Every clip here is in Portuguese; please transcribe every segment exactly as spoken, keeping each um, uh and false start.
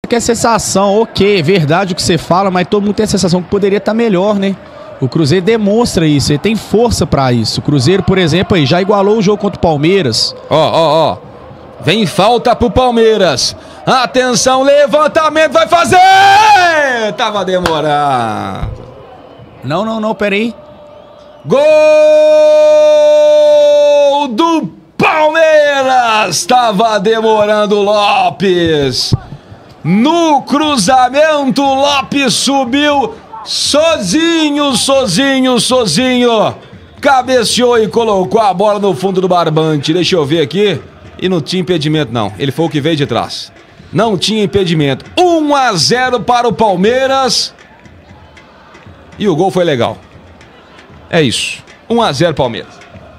Que é sensação, ok, é verdade o que você fala, mas todo mundo tem a sensação que poderia estar melhor, né? O Cruzeiro demonstra isso, ele tem força pra isso. O Cruzeiro, por exemplo, aí já igualou o jogo contra o Palmeiras. Ó, ó, ó. Vem falta pro Palmeiras. Atenção, levantamento, vai fazer! Tava demorando. Não, não, não, peraí. Gol do Palmeiras! Tava demorando o Lopes. No cruzamento, Lopes subiu sozinho, sozinho, sozinho. Cabeceou e colocou a bola no fundo do barbante. Deixa eu ver aqui. E não tinha impedimento, não. Ele foi o que veio de trás. Não tinha impedimento. um a zero para o Palmeiras. E o gol foi legal. É isso. um a zero Palmeiras.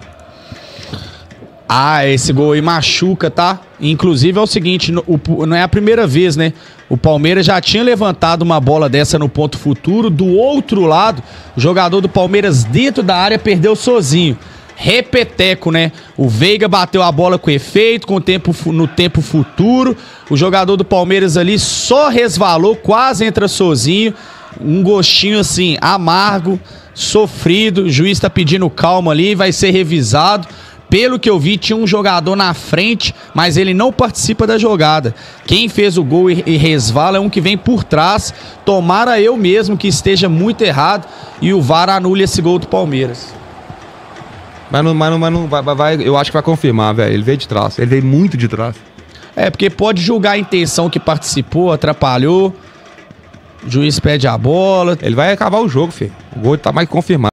Ah, esse gol aí machuca, tá? Inclusive é o seguinte, no, o, não é a primeira vez, né? O Palmeiras já tinha levantado uma bola dessa no ponto futuro. Do outro lado, o jogador do Palmeiras dentro da área perdeu sozinho. Repeteco, né? O Veiga bateu a bola com efeito, com tempo, no tempo futuro. O jogador do Palmeiras ali só resvalou, quase entra sozinho. Um gostinho assim, amargo, sofrido. O juiz tá pedindo calma ali, vai ser revisado. Pelo que eu vi, tinha um jogador na frente, mas ele não participa da jogada. Quem fez o gol e resvala é um que vem por trás. Tomara eu mesmo que esteja muito errado e o V A R anule esse gol do Palmeiras. Mas não, mas não, mas não vai, vai, eu acho que vai confirmar, velho. Ele veio de trás, ele veio muito de trás. É, porque pode julgar a intenção que participou, atrapalhou. O juiz pede a bola. Ele vai acabar o jogo, filho. O gol tá mais confirmado.